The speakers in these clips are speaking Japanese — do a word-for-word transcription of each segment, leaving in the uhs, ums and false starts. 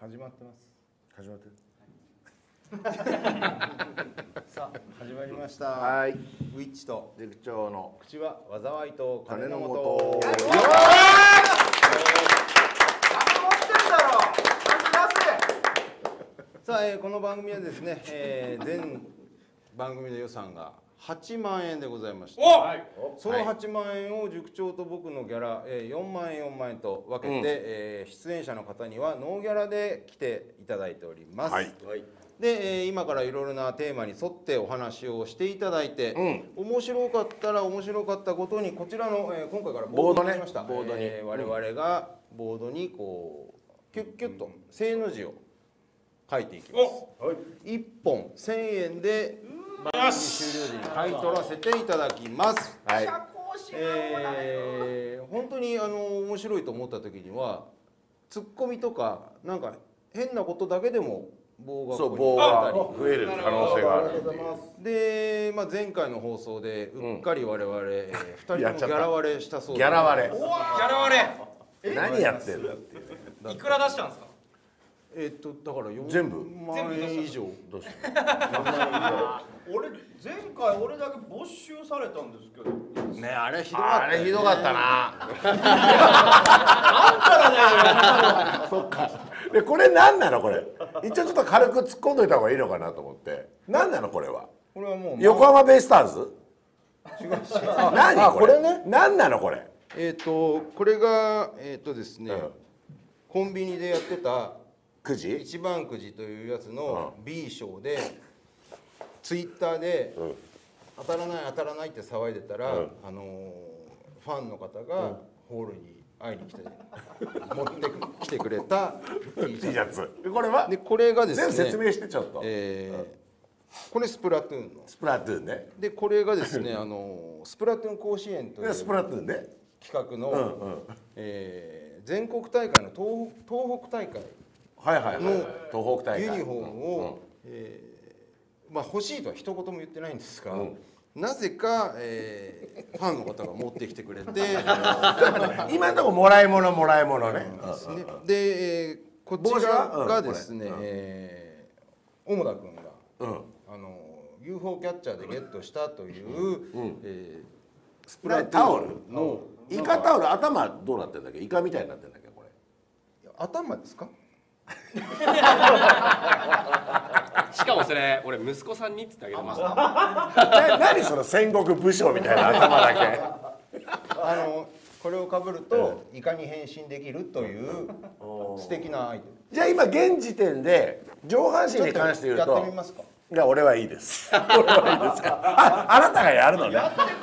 始まってます。 始まってる。 さあ始まりました。 はい。 ウィッチと塾長の口は災いと金の金の元。 元。 金持ってんだろ。 さあ、えー、この番組はですね、えー、全番組の予算がはちまんえんでございました。そのはちまんえんを塾長と僕のギャラ、えー、よんまんえんよんまんえんと分けて、うん、えー、出演者の方にはノーギャラで来ていただいております。はい、で、えー、今からいろいろなテーマに沿ってお話をしていただいて、うん、面白かったら面白かったことにこちらの、えー、今回からボードにしました。ボードに、えー、我々がボードにこうキュッキュッと正の字を書いていきます。はい、いっぽんせんえんで番組終了時に買い取らせていただきます。はい。えー、本当にあの面白いと思った時にはツッコミとかなんか変なことだけでも棒がここにあったり増える可能性があるっていう。 で、まあ、前回の放送でうっかり我々、うんえー、ふたりともギャラ割れしたそうで。 ギャラ割れ。 ギャラ割れ。何やってんの？いくら出したんですか？ えっとだからよんまんえん以上どうして俺前回俺だけ没収されたんですけどねあれひどかった、ね、 あれひどかったなあんたらねそっかでこれ何なのこれ一応ちょっと軽く突っ込んどいた方がいいのかなと思って何なのこれはこれはもう横浜ベイスターズ違う違う何これね何なのこれえっとこれがえっとですね、うん、コンビニでやってたくじ一番くじというやつの B 賞で、うん、ツイッターで、うん、当たらない当たらないって騒いでたら、うん、あのー、ファンの方がホールに会いに来て、持ってきてくれた T シャツこれはでこれがですね全部説明してちょっと、 えーうん、これスプラトゥーンのスプラトゥーンねでこれがですねあのー、スプラトゥーン甲子園というスプラトゥーンね企画の、うんうんえー、全国大会の 東, 東北大会はいはいはい、東北大会ユニフォームを、うんえーまあ、欲しいとは一言も言ってないんですが、うん、なぜか、えー、ファンの方が持ってきてくれて今のところもらい物もらい物ね。 で、えー、こちらがですね、うんえー、小野田君が、うん、あの ユーフォー キャッチャーでゲットしたという、うんえー、スプラタオルのイカタオル頭どうなってんだっけイカみたいになってんだっけこれ頭ですかしかもそれ俺息子さんにって言ってあげてました何その戦国武将みたいな頭だけあのこれをかぶるとイカに変身できるという素敵なアイテムじゃあ今現時点で上半身に関して言うとやってみますかいや俺はいいです俺はいいですかあ、あなたがやるのね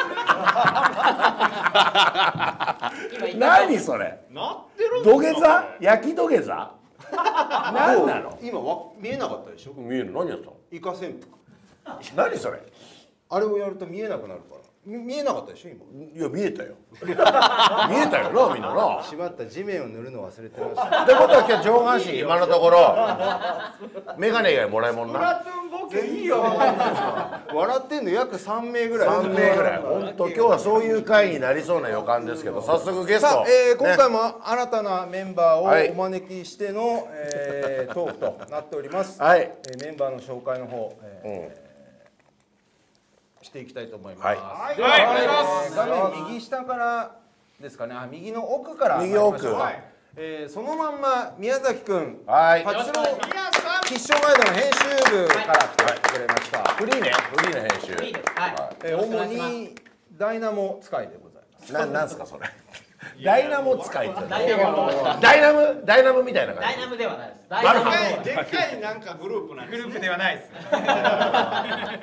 何それ土下座焼き土下座何なの今わ見えなかったでしょ見える何やったのイカ潜伏何それあれをやると見えなくなるから見えなかったでしょ今いや見えたよ見えたよなみんななしまった地面を塗るの忘れてましたってことは今日上半身今のところメガネ以外もらいもんなプラトゥーンボケいいよ笑ってんの約さんめいぐらいさんめいぐらい本当今日はそういう回になりそうな予感ですけど早速ゲストさあ、えー、今回も新たなメンバーをお招きしての、はいえー、トークとなっております、はいえー、メンバーの紹介の方、えーうんしていきたいと思います。はい。では、はい、お願いします。画面右下からですかね。あ、右の奥から右奥。はい。 えー、そのまんま宮崎くん、 はい。 パチスロ必勝ガイドの編集部から来てくれました。 フリーね。フリーの編集。 フリーです。はい。 えー、主にダイナモ使いでございます。 な、なんすかそれ。ダイナモ使いってダイナムダイナムダイナムみたいな感じ。 ダイナムではないです。 でっかいでっかいなんかグループなんです。 グループではないです。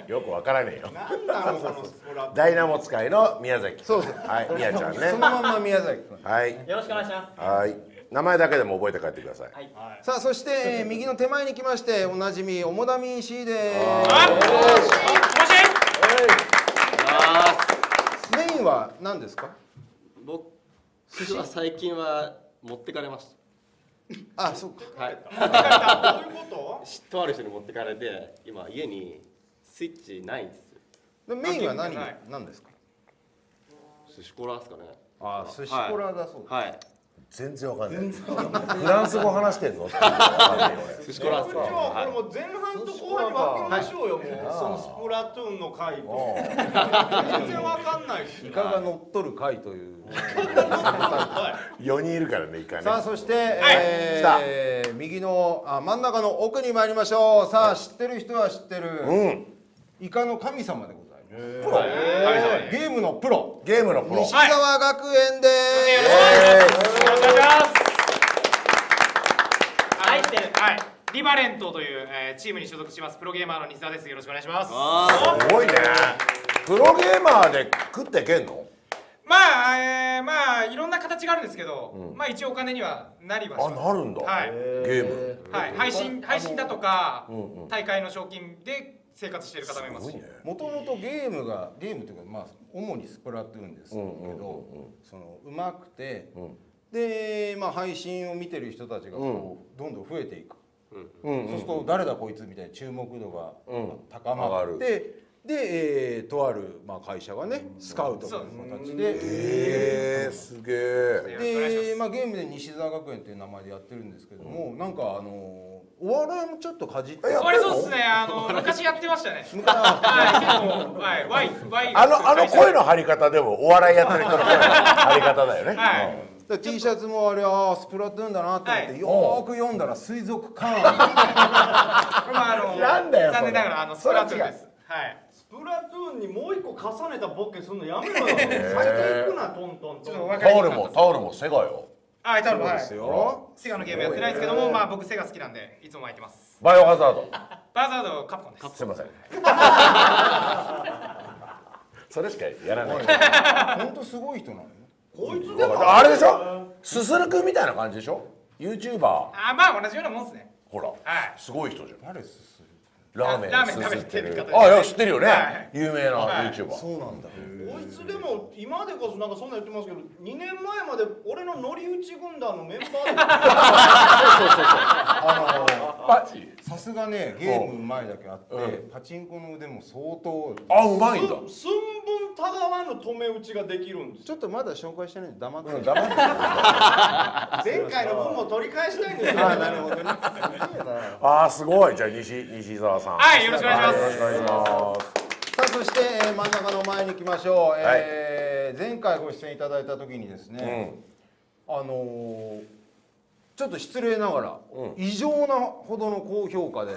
よくわからねえよ。 なんだろうそのスプラ。 ダイナモ使いの宮崎。 そうです。 はい、宮ちゃんね。 そのまんま宮崎君。 はい。 よろしくお願いします。 はい。名前だけでも覚えて帰ってください。はい。 さあそして、えー、右の手前に来ましておなじみオモダミン C です。 あ、もしもし。 メインは何ですか？ 僕は最近は持ってかれました。 あ、そうか。 はい。 どういうこと？ とある人に持ってかれて、今家にスイッチないんですよ。 メインは何何ですか？ 寿司コラですかね。 あ、寿司コラだそうです。 はい。 全然わかんないフランス語話してんのってわかんないよ寿司コラス部長これもう前半と後半に分けましょうよもうそのスプラトゥーンの回と全然わかんないしイカが乗っ取る回というよにんいるからねイカねさあそして、えー、右のあ真ん中の奥に参りましょう。さあ知ってる人は知ってる、 うんイカの神様でございます。 プロゲームのプロゲームのプロ西澤学園でえよろしくお願いしますはい、はい、リバレントという、えー、チームに所属しますプロゲーマーの西澤です。よろしくお願いします。 ーすごいねプロゲーマーで食っていけんのまあ、えー、まあいろんな形があるんですけど、うん、まあ一応お金にはなりはします。 あ、なるんだ。 はい。 ゲーム。 はい。配信配信だとか、うんうん、大会の賞金で生活している方もいますし。 もともとゲームがゲームというかまあ主にスプラトゥーンですけど、そのうまくて、うん、でまあ配信を見てる人たちがこう、うん、どんどん増えていく。うん、そうすると誰だこいつみたいな注目度が高まって。うんで、えー、とある、まあ、会社がねスカウトという形でえー、すげえで、まあ、ゲームで西澤学園という名前でやってるんですけども、うん、なんかあのお笑いもちょっとかじってお笑いそうですねあの昔やってましたねはい結構はいワイワイあのあの声の張り方でもお笑いやってる人の声の張り方だよねはい T シャツもあれあスプラトゥーンだなと思ってよーく読んだら水族館なんだよ残念ながらあのスプラトゥーンですはいスプラトゥーンにもう一個重ねたボケするのやめろよ。先行くなトントントン。 タオルもタオルもセガよ。 はいタオルもですよ。 セガのゲームやってないですけども、まあ僕セガ好きなんでいつも巻いてます。 バイオハザード。 バイオハザードカプコンです。 すみません。それしかやらない。 本当すごい人なのよ。 こいつでもあれでしょ。すするくんみたいな感じでしょ。ユーチューバー。 あまあ同じようなもんですね。 ほら。 はい。 すごい人じゃん。 誰すする？ ラーメンラーメン食べてる方。 あいや知ってるよね。有名なユーチューバー。 そうなんだ。 こいつでも今でこそなんかそんな言ってますけどにねんまえまで俺の乗り打ち軍団のメンバーであのさすがねゲームうまいだけあってパチンコの腕も相当あうまいんだ寸分たがわぬ止め打ちができるんですちょっとまだ紹介してないんで黙って黙って前回の分も取り返したいんですよあなるほどねあすごいじゃあ西西澤さんはいよろしくお願いしますよろしくお願いしますさあそして、えー、真ん中の前に行きましょう、えーはい、前回ご出演いただいた時にですね、うん、あのー、ちょっと失礼ながら、うん、異常なほどの高評価で、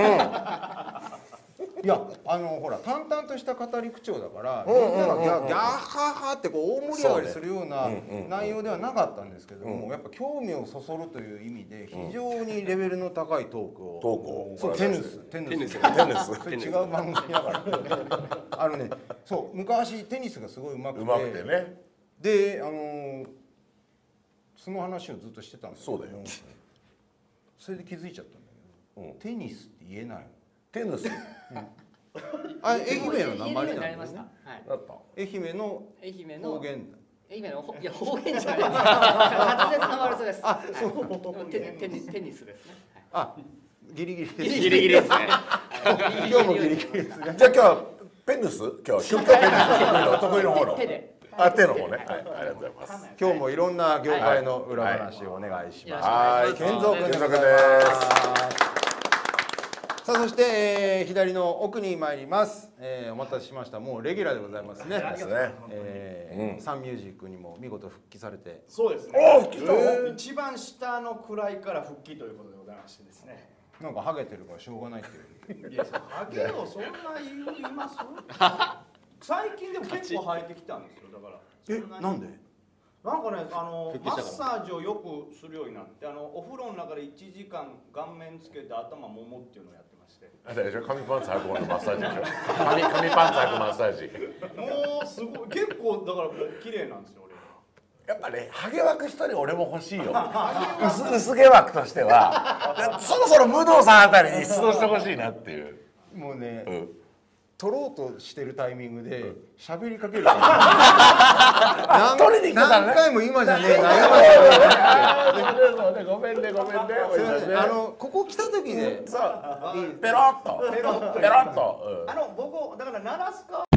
うん、いやあのほら淡々とした語り口調だからみんながギャーハーハーってこう大盛り上がりするような内容ではなかったんですけども、やっぱ興味をそそるという意味で非常にレベルの高いトークを、 トークをそうテニステニステニスそれ違う番組だからあのねそう昔テニスがすごいうまくてうまくてねであのー、その話をずっとしてたんですけどそうだよそれで気づいちゃったんだけど、うん、テニスって言えないのテニス、うん、 あ愛媛の訛りなんだよねだった愛媛の愛媛の方言愛媛のいや方言じゃないです滑舌の悪さですあそうテテニテニスですねあギリギリですギギリギリですね今日もギリギリですねじゃあ今日はペニス今日今日ペニス得意の方の手であ手の方ねはいありがとうございます今日もいろんな業界の裏話をお願いしますはい健三君でございますさあそして、えー、左の奥に参ります、えー、お待たせしましたもうレギュラーでございますねですね、 えーうん、サンミュージックにも見事復帰されてそうですねお復帰したの一番下の位から復帰ということでございましてですねなんかハゲてるからしょうがないっていういやハゲをそんな言います最近でも結構生えてきたんですよだからえなんでなんかねあのマッサージをよくするようになってあのお風呂の中でいちじかん顔面つけて頭ももっていうのをやってましてあれでしょ紙パンツ履くのマッサージでしょ紙紙パンツ履くマッサージもうすごい結構だからもう綺麗なんですよ俺やっぱねハゲ枠一人俺も欲しいよ薄薄毛枠としてはそろそろ武藤さんあたりに出動してほしいなっていうもうね、 うん取ろうとしてるタイミングで喋りかけるから取りに来たからね何回も今じゃねえな今じゃねごめんねごめんねえあのここ来た時でそうペロッとペロッとあの僕だから鳴らすか